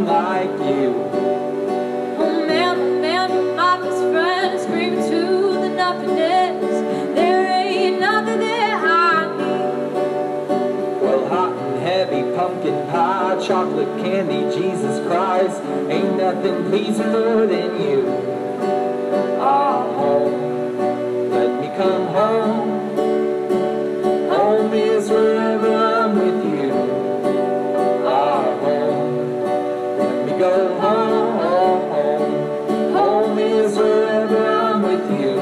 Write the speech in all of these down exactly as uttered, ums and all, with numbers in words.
like you. Oh man, oh man, you're my best friend. Screaming to the nothingness. There ain't nothing that I need. Well, hot and heavy pumpkin pie, chocolate candy, Jesus Christ, ain't nothing pleasing more than you. Ah, home, let me come home. Home is wherever I'm with you. Ah, home, let me go home, home, home. Home is wherever I'm with you.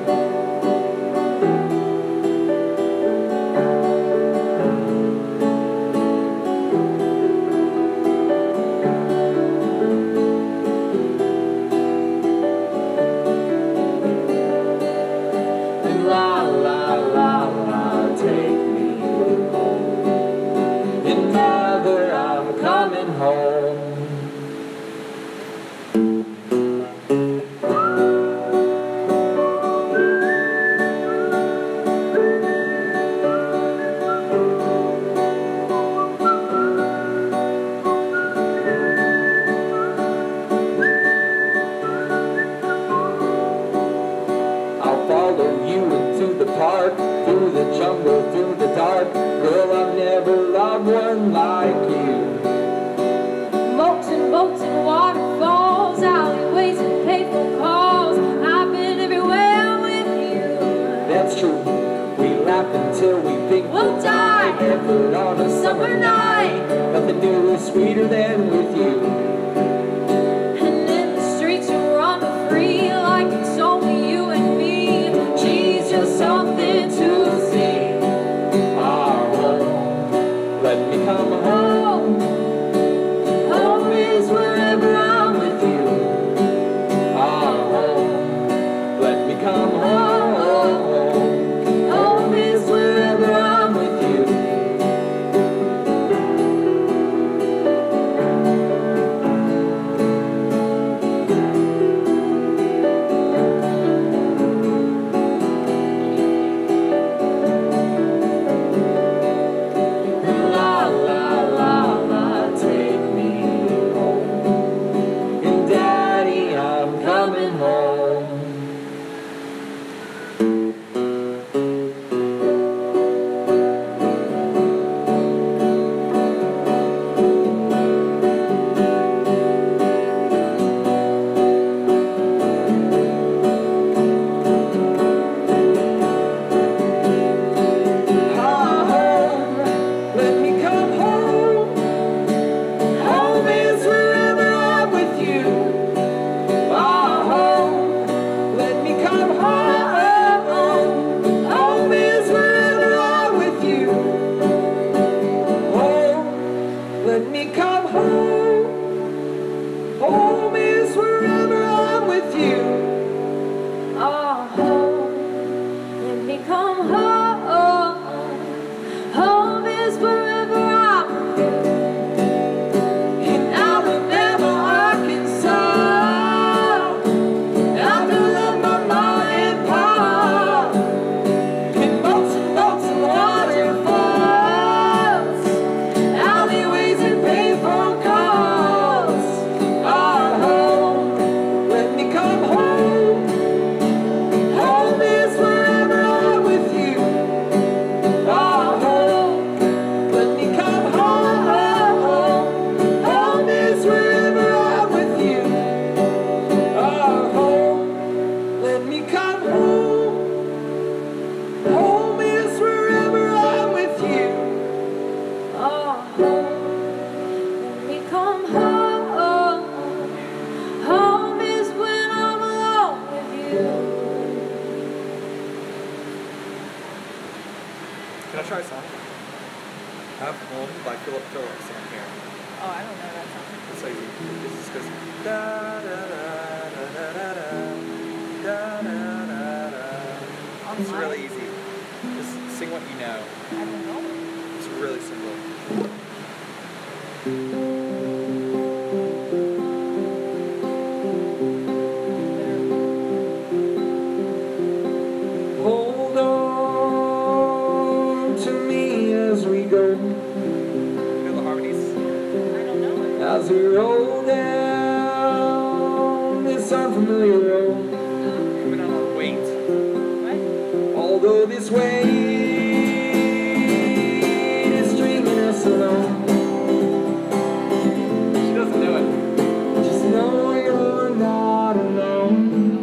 La, la, la, la, take me home. And mother, I'm coming home. I'll follow you into the park, through the jungle, through the dark. Girl, I've never loved one like you. Moats and boats and waterfalls, alleyways and payphone calls. I've been everywhere with you. That's true. We laugh until we think We'll die. barefoot on a summer night. Nothing new is sweeter than with you. And in the streets you run free, like it's only you and me. She's just something to see. Ah, home, let me come home. Home is wherever I'm with you. Ah, home, let me come home. Home is wherever I'm with you. La, la, la, la, take me home. And Daddy, I'm coming home. Ah, home, let me come home. Home is wherever I'm with you. Ah, home, let me come home. Home is wherever I'm with you. Home, let me come home. Home is wherever I'm with you. Oh, home, let me come home. Home is wherever I'm with you. In Alabama, Arkansas, after love my mom and pa. In boats and boats and waterfalls, alleyways and payphone calls. Ah, home, let me come home. Home is wherever I'm with you. Ah, home, let me come home. Home is wherever I'm with you. Ah, home, let me come home. Home is wherever I'm with you. Oh, home, let me come home. Home is when I'm alone with you. Can I try a song? Have Home by Philip Phillips on here. Oh, I don't know that song. It's like, it just goes da da da da da da da da da da da. It's really easy. Just sing what you know. I don't know. It's really simple. Hold on to me as we go. Feel the harmonies. I don't know it. As we roll down this unfamiliar road, Coming on our weight. although this weight is stringing us along, She doesn't know it. just know you're not alone.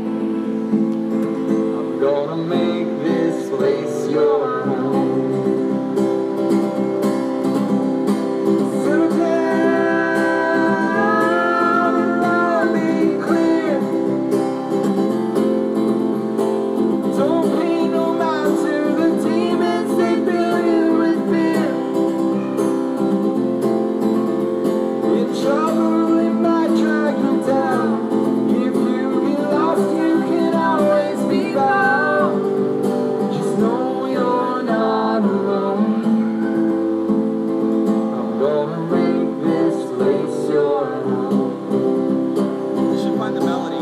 I'm gonna make this place your home. Settle down and I'll be clear. Don't pay no mind to the demons, they fill you with fear. In trouble, it might drag you down. If you get lost, you can always be found. Just know you're not alone. I'm gonna make this place your home. You should find the melody.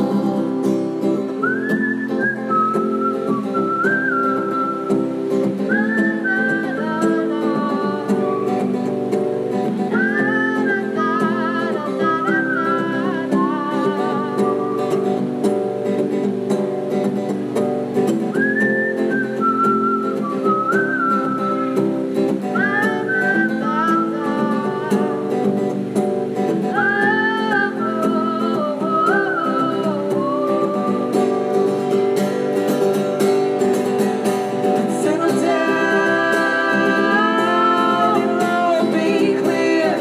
Settle down and I'll be clear.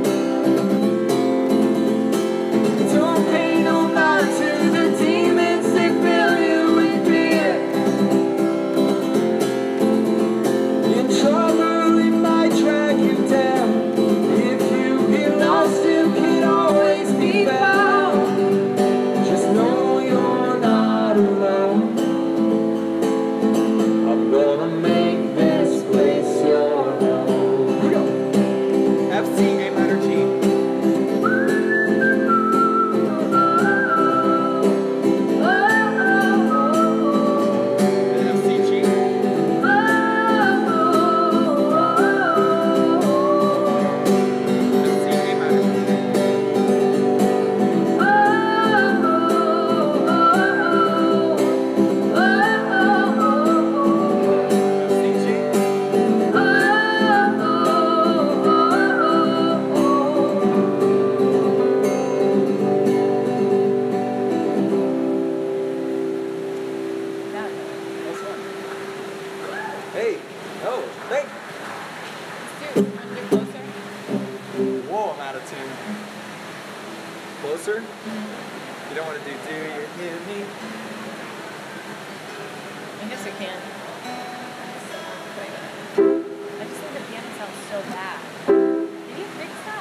Don't pay no mind to the demons, they fill you with fear. In trouble, it might drag you down. If you get lost, you can always be found. Just know you're not alone. I'm gonna make this place your home. Here we go. F, C, A minor, G. Then F, C, G. F, C, A minor. F, C, G. That's fun. Hey, oh, hey. Dude, wanna do closer? Whoa, I'm out of tune. Closer? You don't want to do do you hear me? I guess I can. I just think the piano sounds so bad. Did you fix that?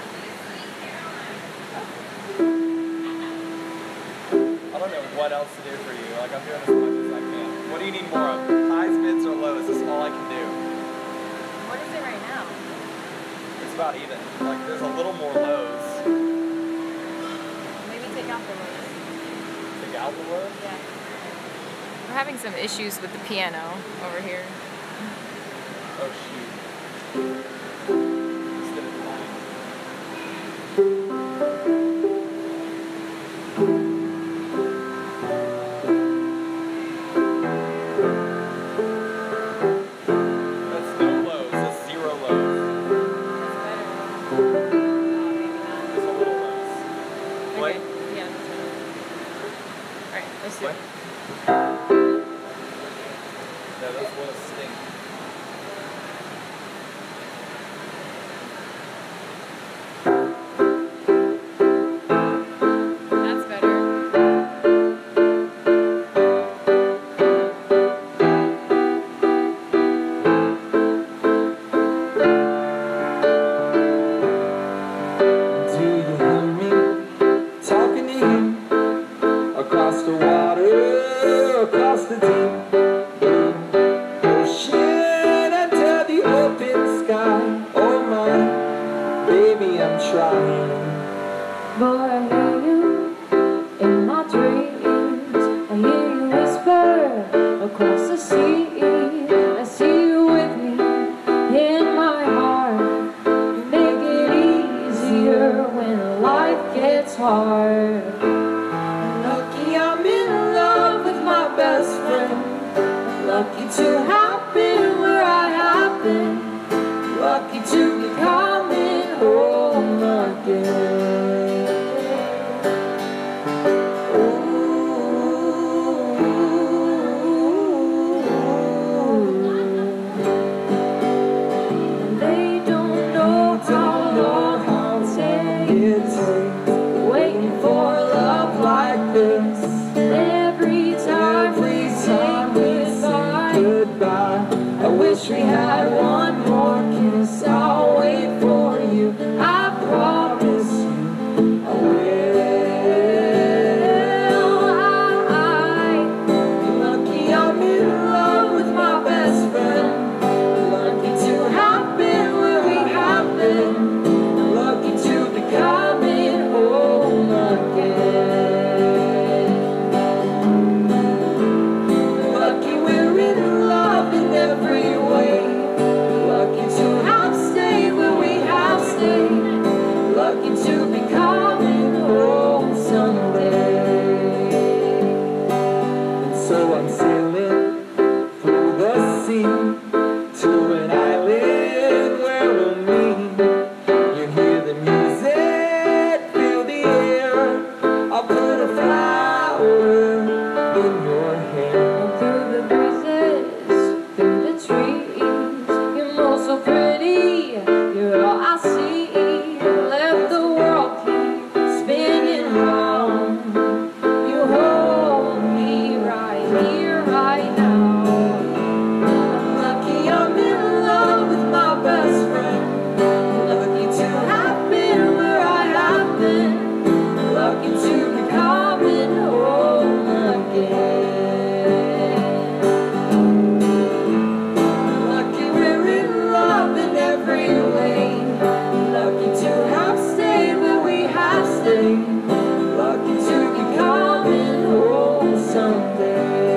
I don't know what else to do for you. Like, I'm doing as much as I can. What do you need more of? Highs, mids, or lows? This is all I can do. What is it right now? It's about even. Like, there's a little more lows. Maybe take out the lows. Take out the lows? Yeah. We're having some issues with the piano over here. Oh, shoot. Instead of nine. That's no lows. That's zero lows. That's better. Oh, maybe not. There's a little lows. Play. Okay. Yeah, that's better. Alright, let's do Play. it. No, those lows stink. That's better. Do you hear me talking to you across the water, across the deep blue ocean, under the open sky? Oh my, baby, I'm trying. Boy, I hear you in my dreams. I hear you whisper across the sea. I see you with me in my heart. You make it easier when life it's hard. Lucky I'm in love with my best friend. Lucky to have been where I have been. Lucky to be coming home again. And they don't know how long I'll take it takes waiting for love like this. Every time we say goodbye, goodbye, I wish we had one more kiss. I'll wait for you, I promise you I will. I, lucky I'm in love with my best friend. Lucky to have been where we have been. Lucky to be coming home again. Lucky we're in love in every way. Lucky to have stayed where we have stayed. Lucky to be coming home someday. And so I'm sailing through the sea to an island where we'll meet. You hear the music, feel the air. I'll put a flower in your hair. Through the breezes, through the trees, you're more so pretty, you're all I see. Let the world keep spinning round. You hold me right here, right now. I'm lucky I'm in love with my best friend. Lucky to have been where I have been. Lucky to be coming home again. Lucky we're in love in every way. Lucky to have stayed where we have stayed. Lucky to be coming home someday.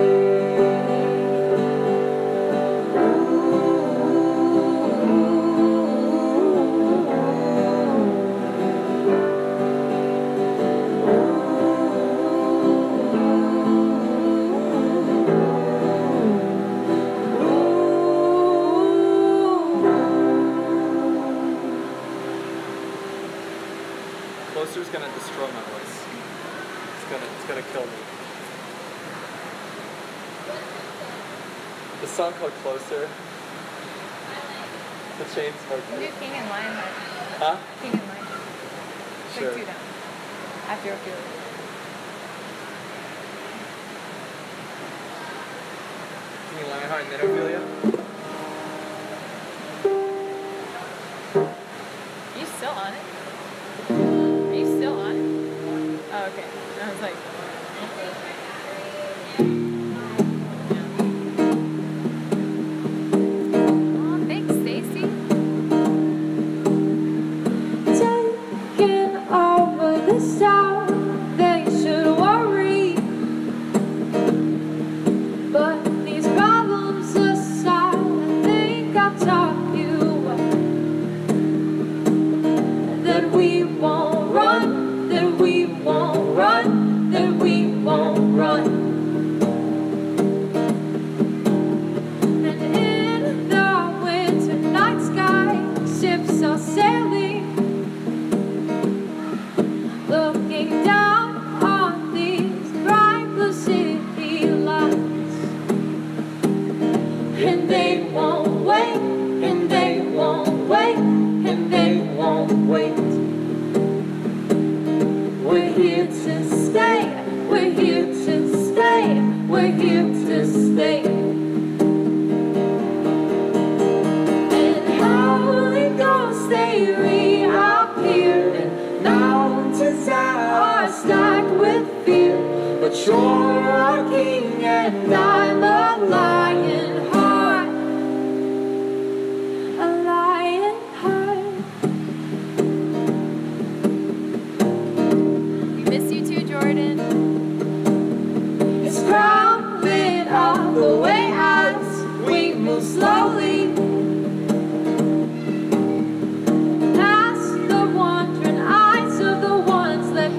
Closer's gonna destroy my voice. It's gonna, it's gonna kill me. The song called Closer. The chain Do smoking. King and Lionheart. Huh? King and Lionheart. Sure. Bring two down. After a few. King and Lionheart and then Ophelia. Are you still on it? Are you still on it? Oh, okay. I was like, oh, thanks, Stacy. Taking over this town, they should worry. But these problems aside, I think I've taught you that we won't run, that we won't run, that we won't run. And in the winter night sky, ships are sailing, looking down on these bright blue city lights. And they won't wait, and they won't wait, and they won't wait. We're here to stay, we're here to stay, we're here to stay. And Holy Ghost, they reappear, and mountains are stacked with fear. But you're our king, and I'm a lion heart, a lion heart. We miss you too, Jordan. It's crumbling all the way as we move slowly past the wandering eyes of the ones that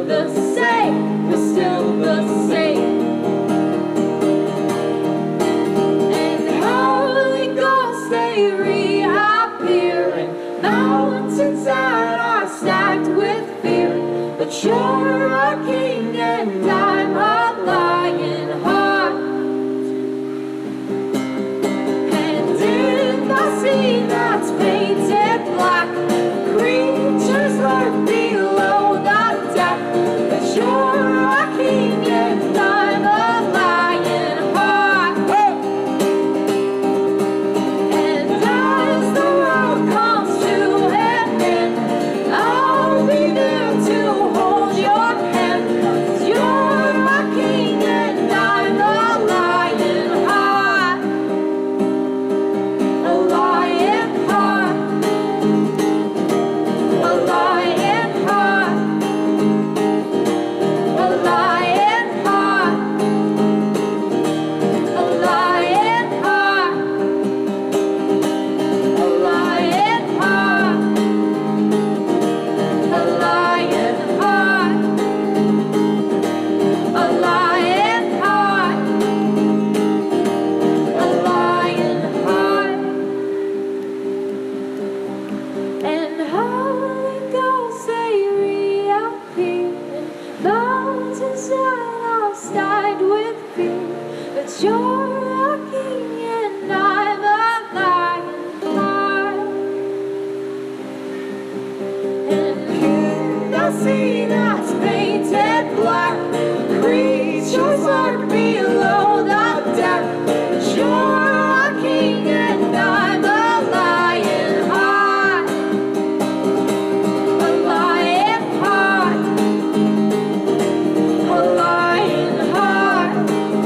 the same, we're still the same. And Holy Ghost, they reappear, and mountains that are stacked with fear. But you're a king and I'm a lion heart. And in the sea that's painted black, creatures lurk below the deck. But you're a king and I'm a lion heart. And as the world comes to an end, I'll be there to hold your hand. 'Cause you're a king and I'm a lion heart. A lion heart. A lion heart. A lion heart. A lion heart. A lion heart. A lion heart. A lion heart. A lion heart. And Holy Ghost, they reappear, and mountains that are stacked with fear. But you're a king and I'm a lion heart. And in the sea that's painted black, creatures lurk below the deck. But you're a king and I'm a lion heart. A lion heart. A lion heart.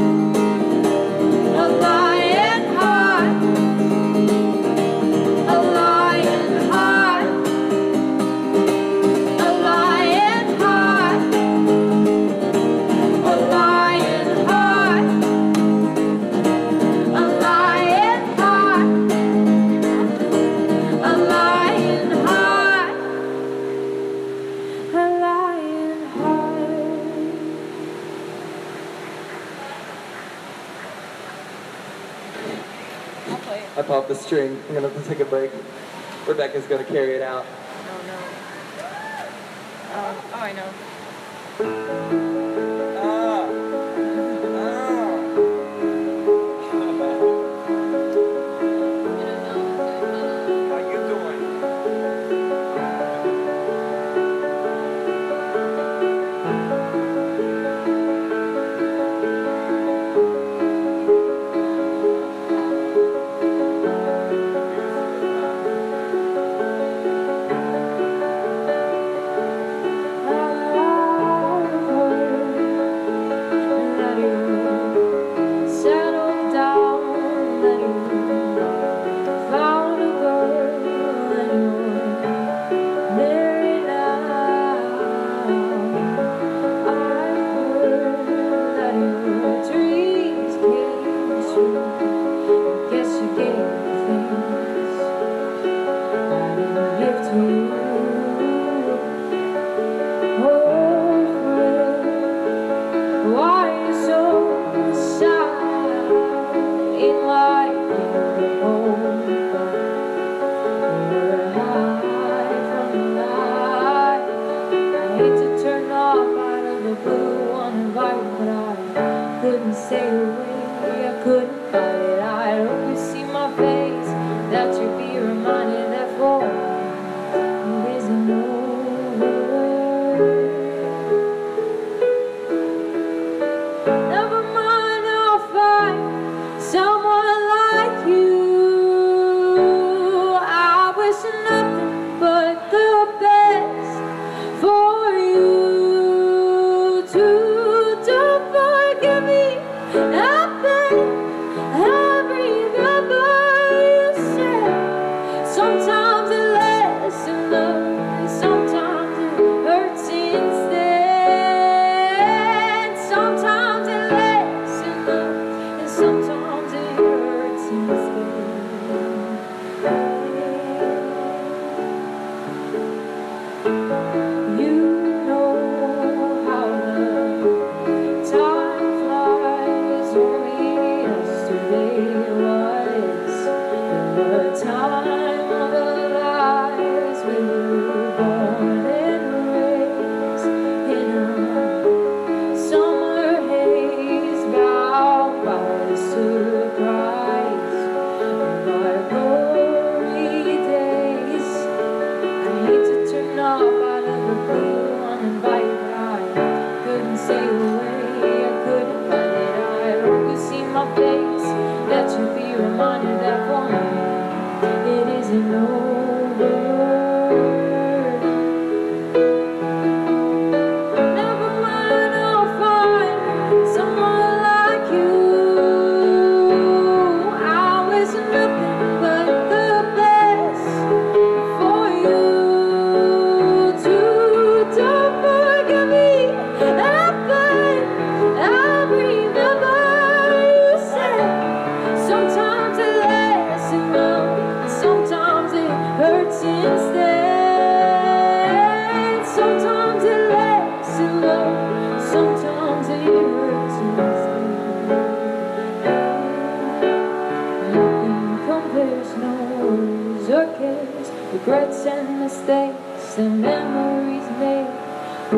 A lion heart. A lion heart. A lion heart. A lion heart. A lion heart. A lion heart. A lion heart. I'll play it. I popped the string. I'm gonna have to take a break. Rebecca's gonna carry it out. Oh no. Um, oh, I know. Ah. Ah. How you doing? Settle down, let you found a girl and you're married now. I heard that your dreams came true. Guess you gave things I didn't give to you. Oh, friend, why are you so sad in life? Home, we're high from the light. I hate to turn off out of the blue one vibe, but I couldn't stay away. I couldn't fight it. I hope you see my face, that you be reminded that for it isn't over. Never mind, I'll find someone like you. I wish nothing but the best for you too. Don't forgive me, I beg. I remember you said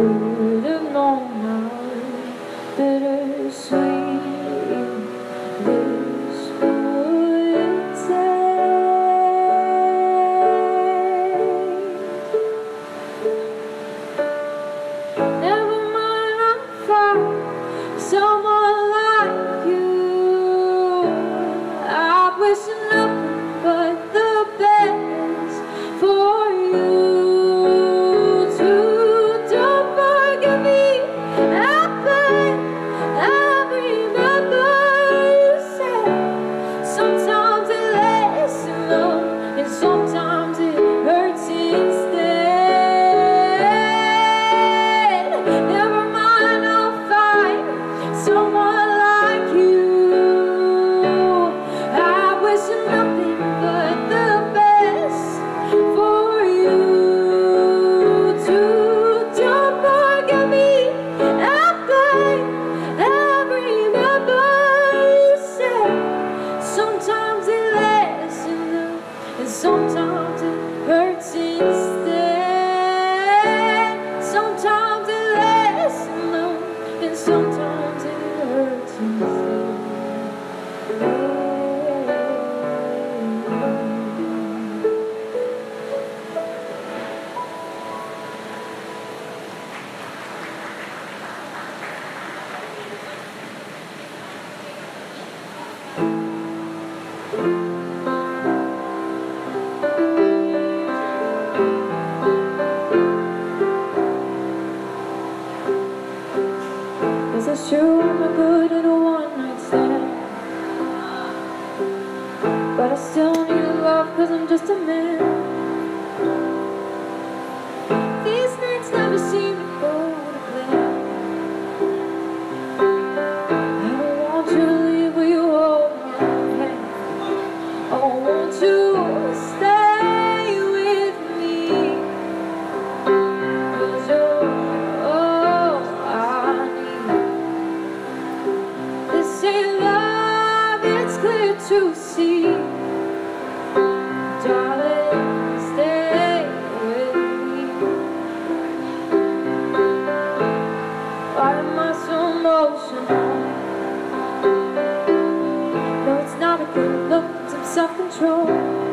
Should have known how bittersweet this would taste. Never mind, I'll find someone like you. I wish nothing but the best for you too. Don't forget me, I beg. I remember you said sometimes it lasts in love and sometimes it hurts instead. Never mind, I'll find someone like you. I wish nothing but the best for you too. Don't forget me, I beg. I remember you said sometimes it lasts in love and sometimes it hurts instead. Sometimes it lasts in love and sometimes it hurts instead. Is it true I'm good at a one-night stand? But I still need love cause I'm just a man. These nights never seem to go to plan. I don't want you to leave, will you hold my hand? I want you to stay with me, cause you're all I need. This ain't love, it's clear to see. Darling, stay with me. Why am I so emotional? No, it's not a good look, it's some self-control.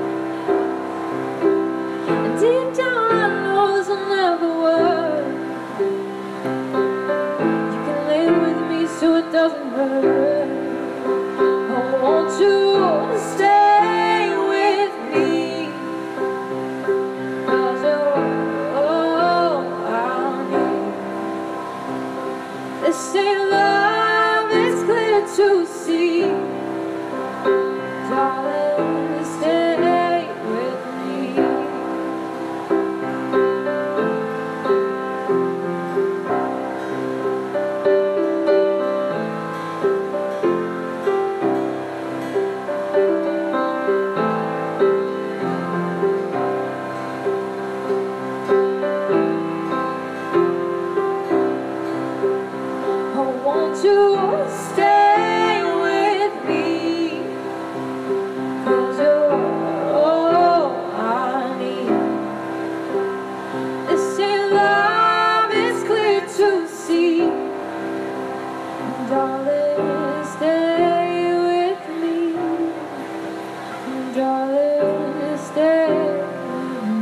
And deep down I know this will never work. You can live with me so it doesn't hurt. I want you to stay with me, cause you're all I need. This ain't love, it's clear to see. Darling, stay with me. I want you to stay with me, cause you're all I need. This ain't love, it's clear to see. Darling, stay with me. Darling, stay with me.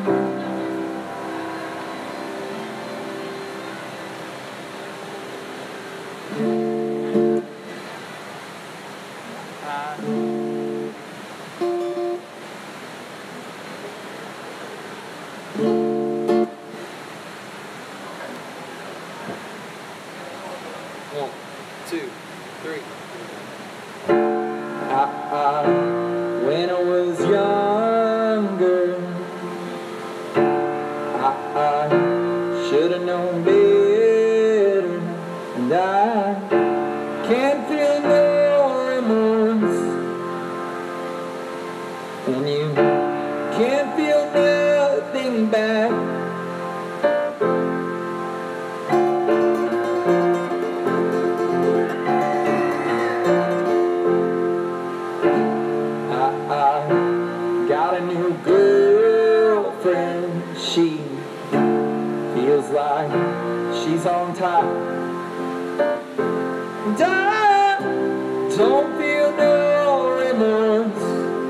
One, two, three. I, I, when I was younger, I, I should have known better, and I can't feel no remorse, and you can't feel nothing back. Got a new girlfriend, she feels like she's on top. And I don't feel no remorse,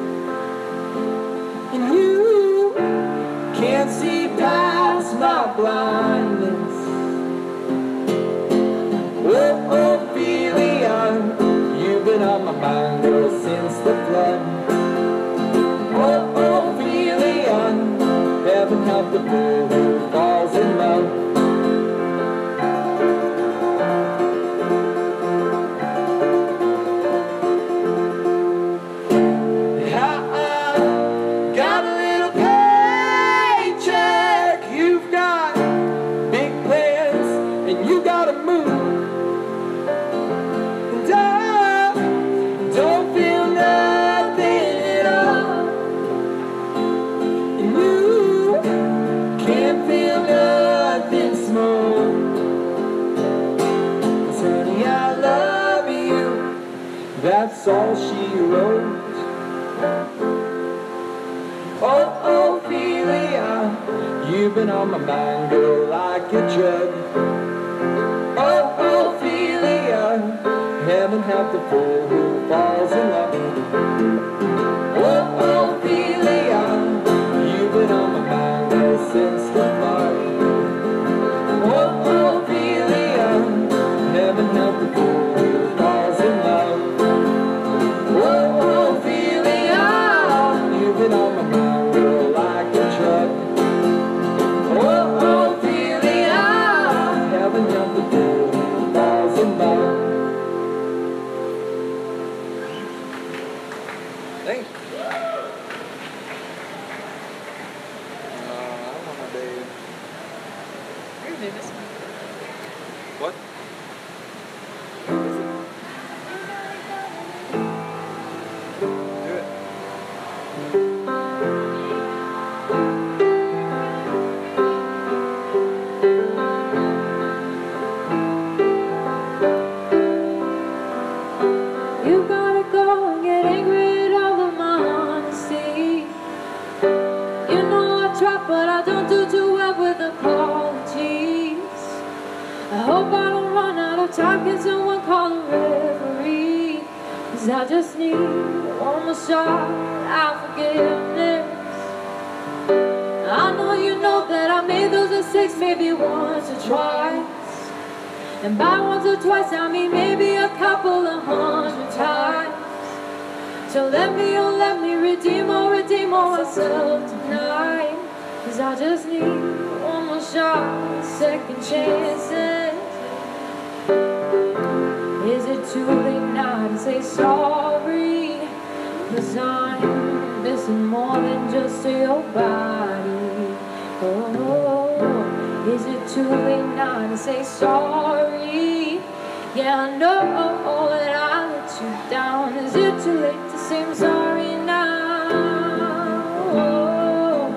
and you can't see past my blindness. Oh, Ophelia, you've been on my mind, girl, since the flood. Oh, Ophelia, heaven help the fool who falls in love. I got a little paycheck, you've got big plans, and you gotta move. And I don't feel nothing at all, and you can't feel nothing small. 'Cause honey, I love you, that's all she wrote. Oh, Ophelia, you've been on my mind, girl, like a drug. Oh, Ophelia, heaven help the fool who falls in love. Oh, Ophelia, you've been on my mind, girl, since the flood. Oh, Ophelia, heaven help the fool who falls in love. Oh, Ophelia, you've been on my mind, girl, like a drug. Oh, Ophelia, heaven help the fool who falls in love. Thank you. Uh, I don't want to do. You're gonna do this one. What? Do it. You gotta go and get angry at all of my honesty. You know I try, but I don't do too well with apologies. I hope I don't run out of time. Can someone call a referee? 'Cause I just need one more shot at forgiveness. I know you know that I made those mistakes maybe once or twice. And by once or twice, I mean maybe a couple of hundred times. So let me, oh let me redeem or redeem myself tonight. 'Cause I just need one more shot, second chances. Is it too late now to say sorry? 'Cause I'm missing more than just your body. Oh, is it too late now to say sorry? Yeah, I know that I let you down. Is it too late to say I'm sorry now? Oh.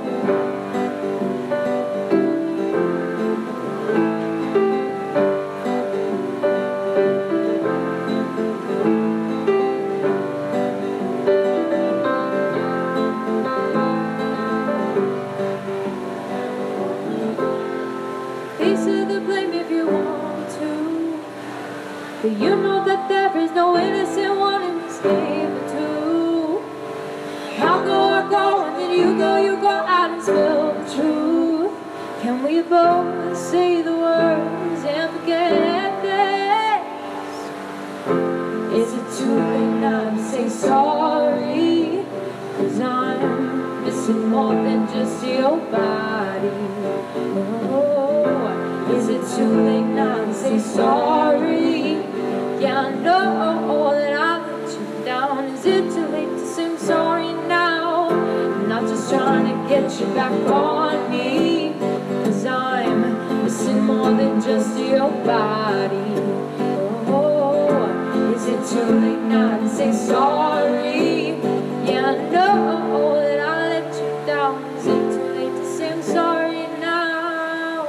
Piece of the blame if you want to, but you know that there is no innocent one in this game too. I'll go, I'll go, and then you go, you go out and spill the truth. Can we both say the words and forget this? Is it too late now to say sorry? 'Cause I'm missing more than just your body. Oh, is it too late now to say sorry? Yeah, I know that I let you down. Is it too late to say I'm sorry now? I'm not just trying to get you back on me, 'cause I'm missing more than just your body. Oh, is it too late now to say sorry? Yeah, I know that I let you down. Is it too late to say I'm sorry now?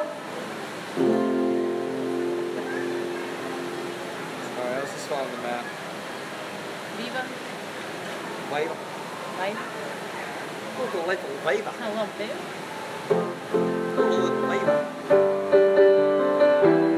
Alright, let's just follow the map. Viva. Wait. Life. Look at little Viva. I love it. Look at little Viva.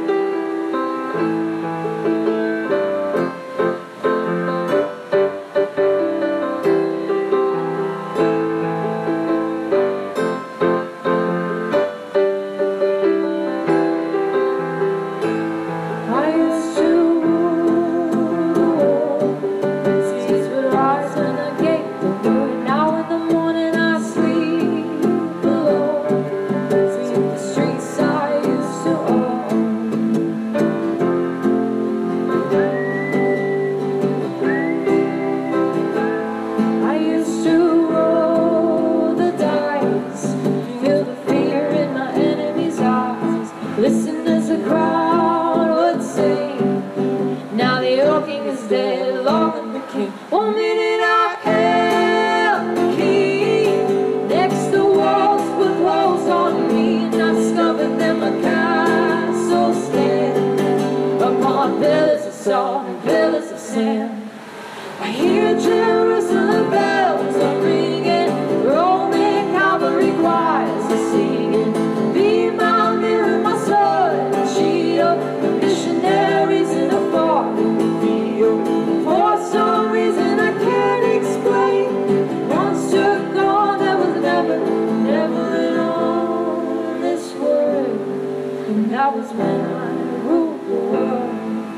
as the crowd would sing. Now the old king is dead, long the king. One minute I held the key, next the walls were closed on me, and I discovered that my castle stand upon pillars of salt and pillars of sand. I hear Jerusalem bells are ringing, Roman cavalry choirs are singing. Be my mirror, my sword and shield, the missionaries in a foreign field. For some reason I can't explain, once you're gone there was never, never an on this world. And that was when I ruled the world.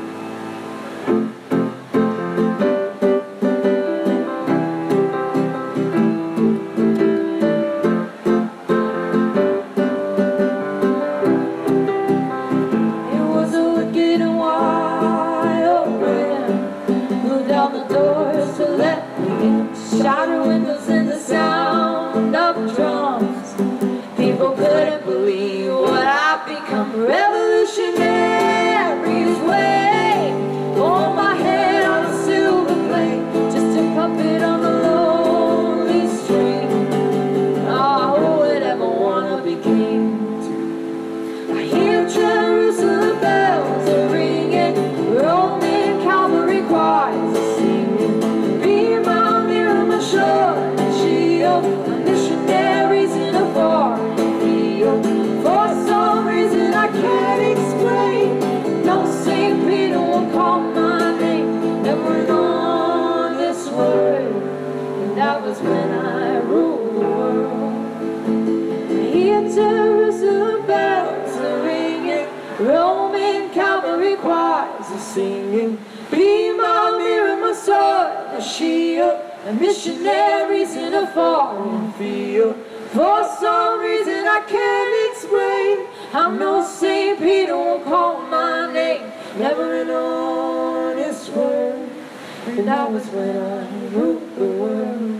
Shattered windows and the sound of drums. People couldn't believe what I'd become. Revolutionaries wave on my head on a silver plate, just a puppet on a lonely string. Oh, who would ever wanna be king? I hear Jerusalem bells are ringing, Roman cavalry choirs are singing. Be my sword and shield, the missionaries in a foreign field. For some reason I can't explain, no Saint Peter will call my name. Never on this world, and that was when I ruled the world. I hear Jerusalem bells are ringing, Roman cavalry choirs are singing. Be my mirror, my sword and shield, and missionaries in a foreign field. For some reason I can't explain, I'm no Saint Peter, won't call my name. Never an honest word, and that was when I ruled the world.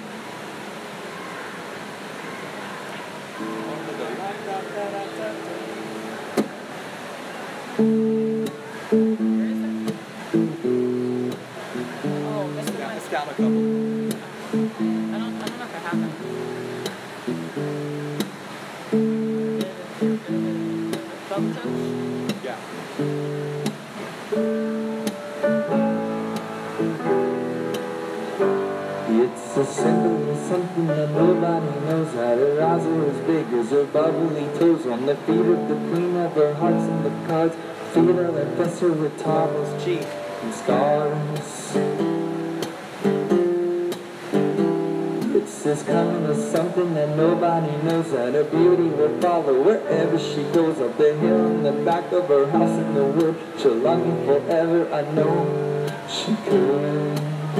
It's down a couple. I don't, I don't know if it happened. Thumb touch? Yeah. It's a symbol of something that nobody knows. How her eyes are as big as her bubbly toes. On the feet of the queen of her hearts and the cards, feet of the professor with Thomas cheek and scars. It's this kind of something that nobody knows, that her beauty will follow wherever she goes. Up the hill in the back of her house in the wood, she'll love me forever, I know she could.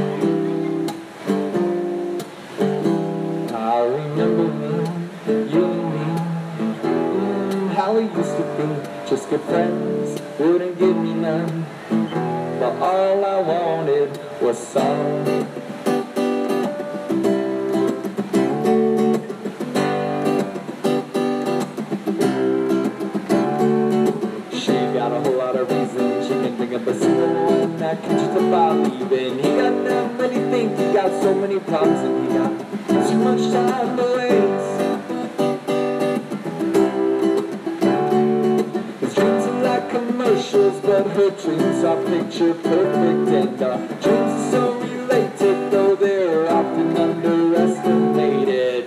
I remember me, you and me, mm, how we used to be, just good friends, wouldn't give me none, but all I wanted was some. Got a whole lot of reasons, she can think of a single one that can just about leaving. He got that many things, he got so many problems, and he got too much time to waste. His dreams are like commercials, but her dreams are picture perfect, and our dreams are so related, though they're often underestimated.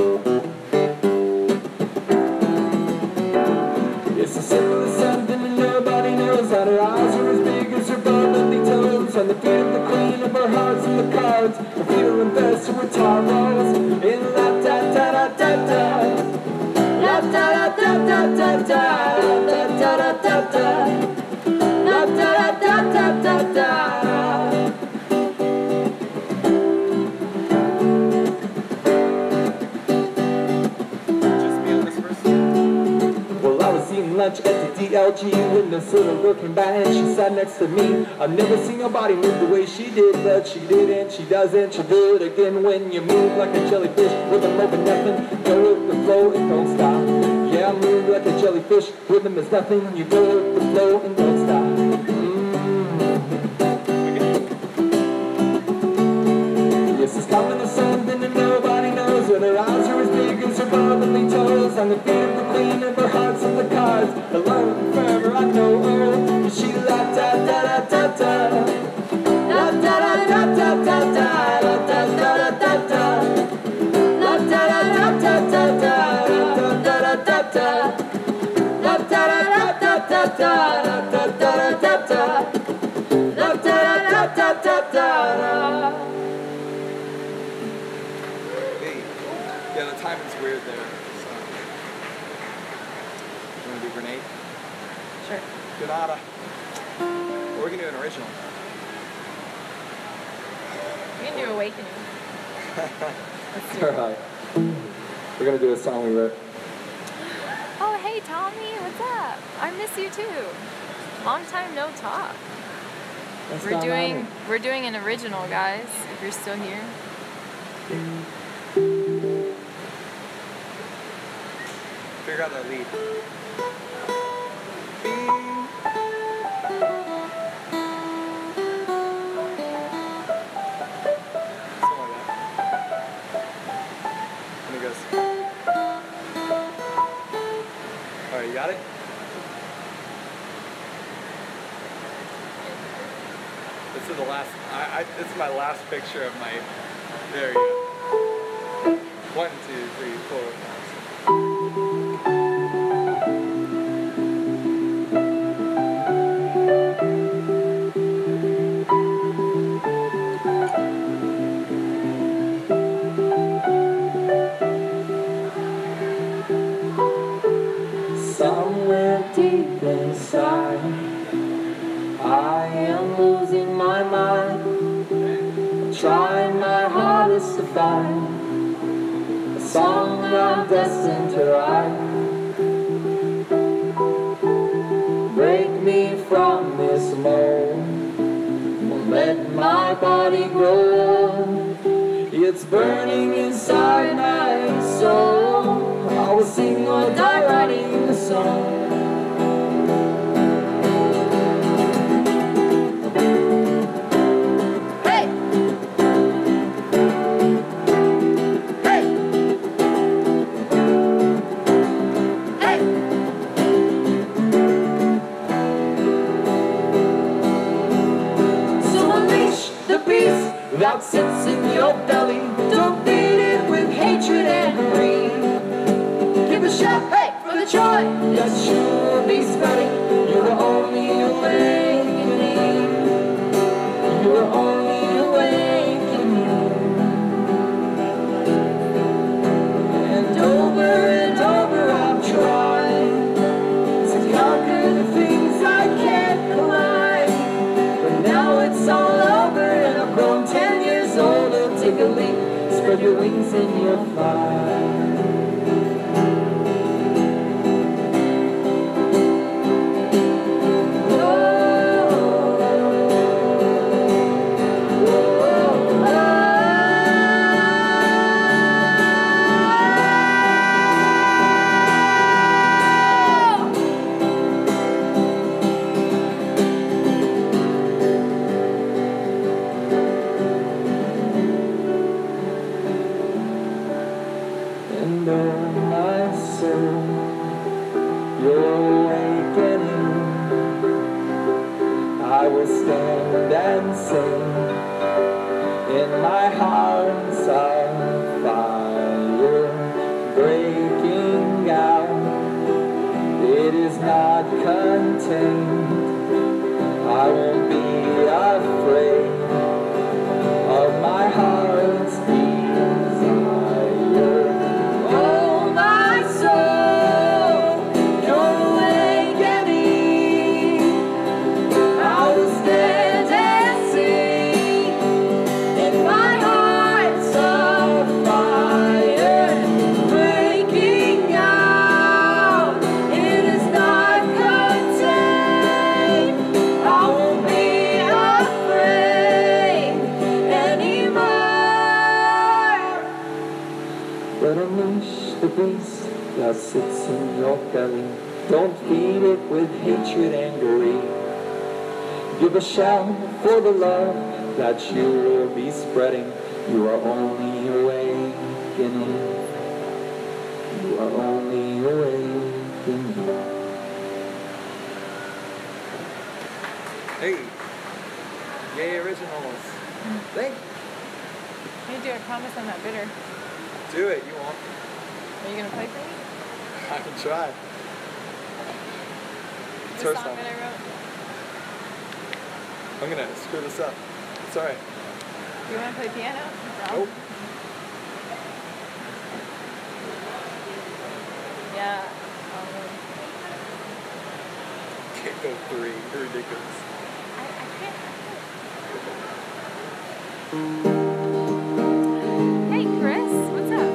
It's a simple as something that nobody knows, that her eyes are as big as her bubbly toes. On the feet of the queen of her hearts and the cards, her feet are invested with taros. In la da da da da da, la da da da da da da, la da da da da, la da da da da da. Eating lunch at the D L G when this little girl came by and she sat next to me. I've never seen nobody move the way she did, but she did and she doesn't. She'll do it again when you move like a jellyfish with a open nothing. Go with the flow and don't stop. Yeah. Yeah, I move like a jellyfish. Rhythm is nothing. You go with the flow and don't stop. Mm. Yes, it's coming to something that nobody knows. Where their eyes are as big as her bubbly toes. On the feet of the queen and her heart's on the cards. Alone forever, I know her. She la da da da da da. La da da da da da da. La da da da da da. La da da da da da da. La da da da da. La da da da da da. La da da da da. La da da da da da. Hey, yeah, the timing's weird there. So. You want to do grenade? Sure. Granada. Or we can do an original. We can do Awakening. Let's do it. Alright. We're gonna do a song we wrote. Oh, hey, Tommy, what's up? I miss you too. Long time no talk. That's We're not doing on we're doing an original, guys. If you're still here. Figure out the lead. Something like that. And it goes. Alright, you got it? This is the last, I, I, this is my last picture of my, there you go. One, two, three, four, five, somewhere deep inside, I am losing my mind, trying my hardest to find a song I'm destined to write. Break me from this mold, won't let my body grow. It's burning inside my soul. I will sing or die writing the song. Hey! Hey! Hey! So unleash the beast that sits in your belly. Don't feed it with hatred and greed. Give a shout, hey, for the joy that you will be spreading. You are only awakening. You are only awakening. And over and over I've tried to conquer the things I can't climb. But now it's all over and I've grown ten years older. Take a leap, spread your wings and you'll fly. And oh my soul, you're awakening. I will stand and sing in my heart's of fire breaking out. It is not contained. I won't be afraid of my heart's desire. Oh, my soul, you're awakening. I will stand and sing in my heart's of fire breaking out. It is not contained. I won't be sits in your belly. Don't feed it with hatred and greed. Give a shout for the love that you will be spreading. You are only awakening. You are only awakening. Hey, yay originals. Thank you. Hey, dude, I promise I'm not bitter. Do it, you won't. Are you gonna play for me? I can try. The It's her song song. that I wrote. I'm gonna screw this up. It's alright. Do you wanna play piano? No. Nope. Yeah. Um, Can't go three. You're ridiculous. I, I can't. Hey, Chris, what's up?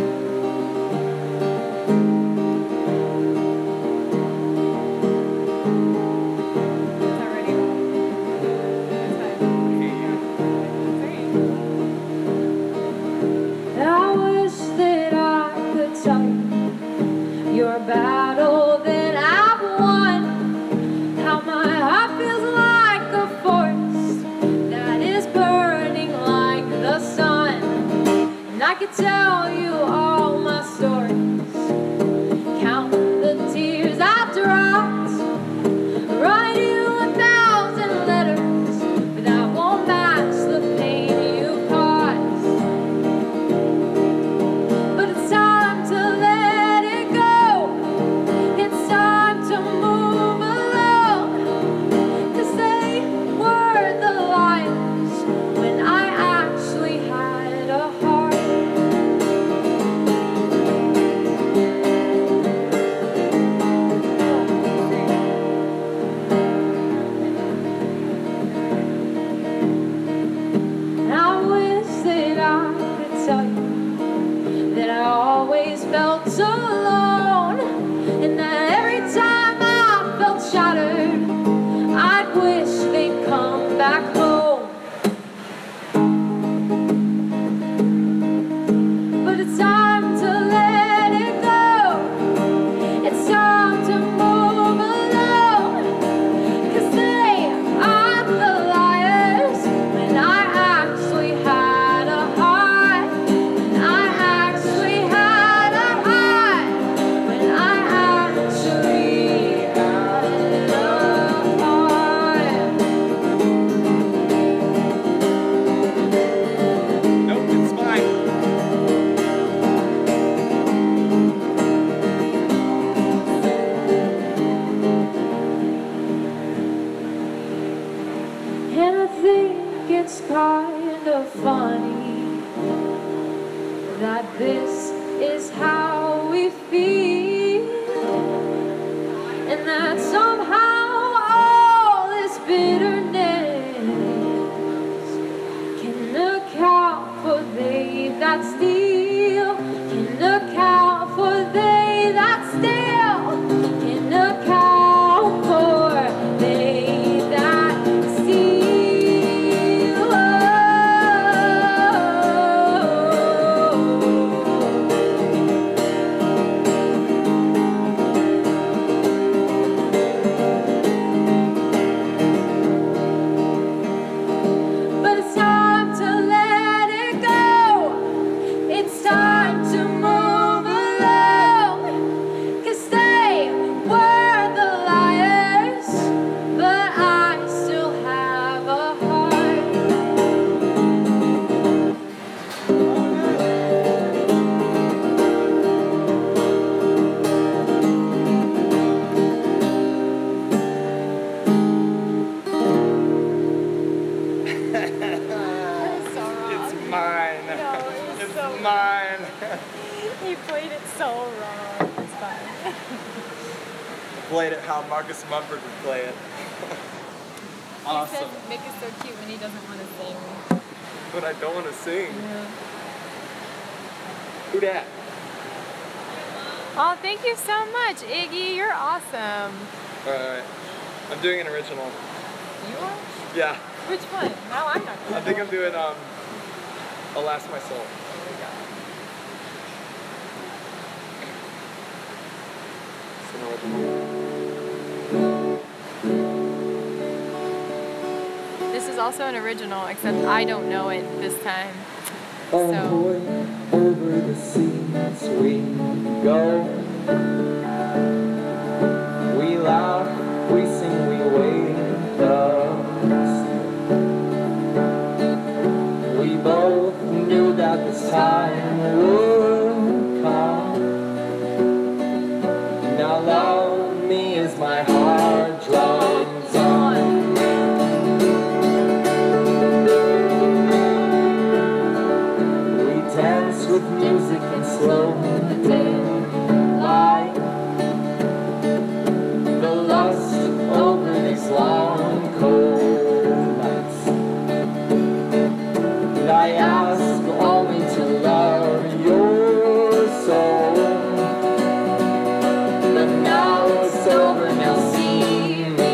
It's not ready. It's fine. I wish that I could tell you your battle that I've won. How my heart feels like a forest that is burning like the sun. And I could tell you all my stories, count the tears I've dropped, write you a thousand letters, but that won't match the pain you caused. But it's time to let it go. It's time to move along. 'Cause they were the liars when I actually had a heart. And I wish that I could tell you that I always felt so alone, and that every time I felt shattered, I'd wish they'd come back home. But it's time to let it go. It's time to move along. 'Cause they are the liars when I actually had a heart. When I actually had a heart. When I actually had a heart. Nope, it's fine. And I think it's kind of funny that this is how we feel, and that somehow all this bitterness can account for they that steal, can account for they that steal, can account for they that steal. But it's time to let it go. It's time to move along. 'Cause they were the liars, but I still have a heart. That was so wrong. It's mine. No, it was It's so mine. He played it so wrong. It's fine. Played it how Marcus Mumford would play it. He Awesome. says Mick is so cute when he doesn't want to sing. But I don't want to sing. Yeah. Who dat? Oh, thank you so much, Iggy. You're awesome. Alright. I'm doing an original. You are? Yeah. Which one? Now I'm not. I think I'm doing um Alas My Soul. There we go. an original. This is also an original, except I don't know it this time. Oh So. boy, over the seas we go. We laugh, we sing, we wait the sea. We both knew that this time would come. Now love me as my heart drums on. We dance with music and slow daylight. The lust over these long cold nights. And I ask only to love your soul. But now it's over, now see me.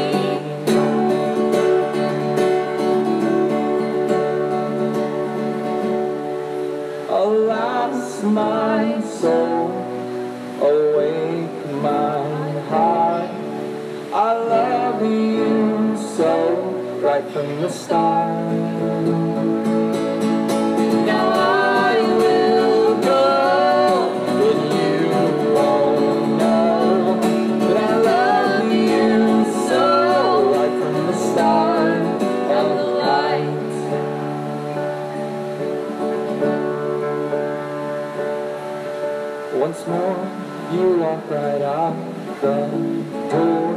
Alas, my soul, awake my heart. I love you so, right from the start. Now I will go, and you won't know that I love you so, right from the start of the light. Once more, you walk right out the door.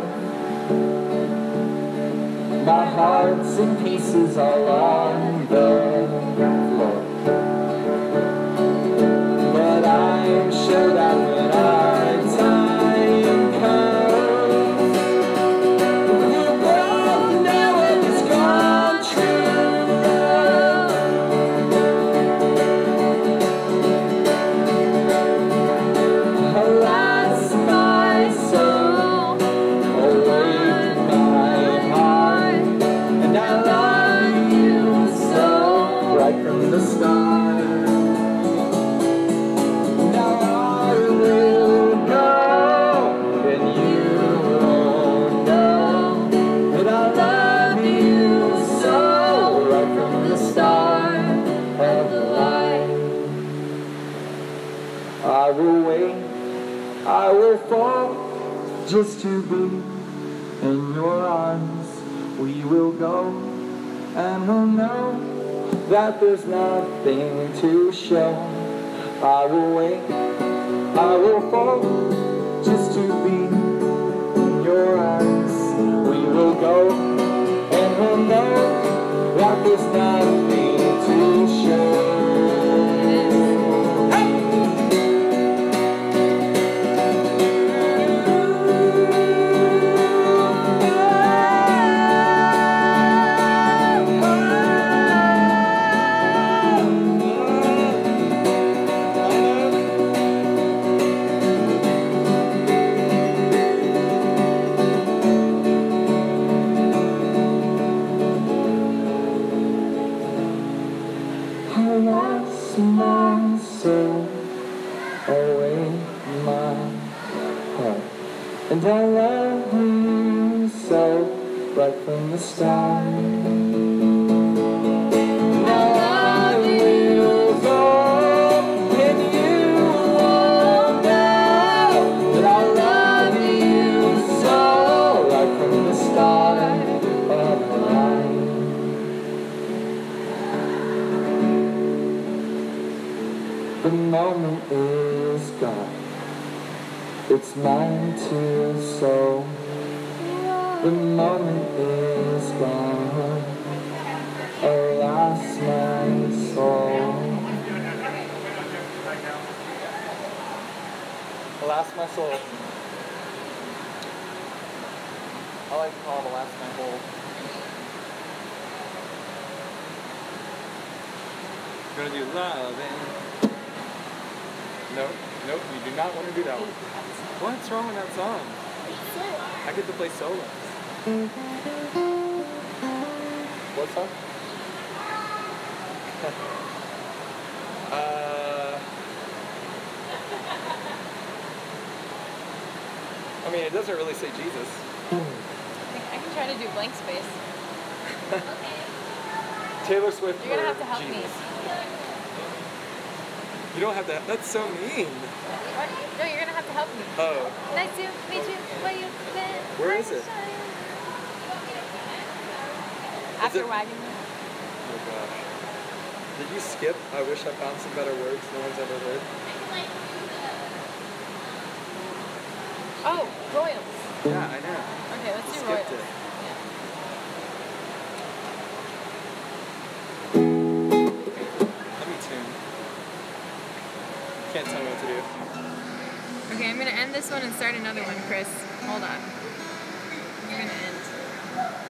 My heart's in pieces all on the floor. But I'm sure that when our time comes, we'll both know it has gone true. Alas, my soul, awake my heart. And I love you so, right from the start. Now I will go, and you won't know that I love you so, right from the start of the light. I will wait, I will fall, just to be in your arms. We will go, and we'll know that there's nothing to show. I will wait, I will fall, just to be in your arms. We will go, and we'll know that there's nothing to show. Alas, my soul, awake my heart. And I love you so, right from the start. Now I will go, and you won't know that I love you so, right from the start of life. The moment is gone, it's mine to sow. The moment is gone, alas my soul. Alas, my soul. I like to call it Alas, my whole. Gonna do loving. Nope, nope, you do not want to do that one. What's wrong with that song? I get to play solo. What song? uh, mean, it doesn't really say Jesus. I can try to do blank space. Taylor Swift You're gonna or have to help Jesus. me. You don't have to. That's so mean. What? No, you're gonna have to help me. Oh. Nice to meet you. Where you been? Where is it? After it- wagging. Oh gosh. Did you skip? I wish I found some better words no one's ever heard. Oh, Royals. Yeah, I know. Okay, let's You do skipped Royals. it. Yeah. Let me tune. Can't tell me what to do. Okay, I'm gonna end this one and start another one, Chris. Hold on.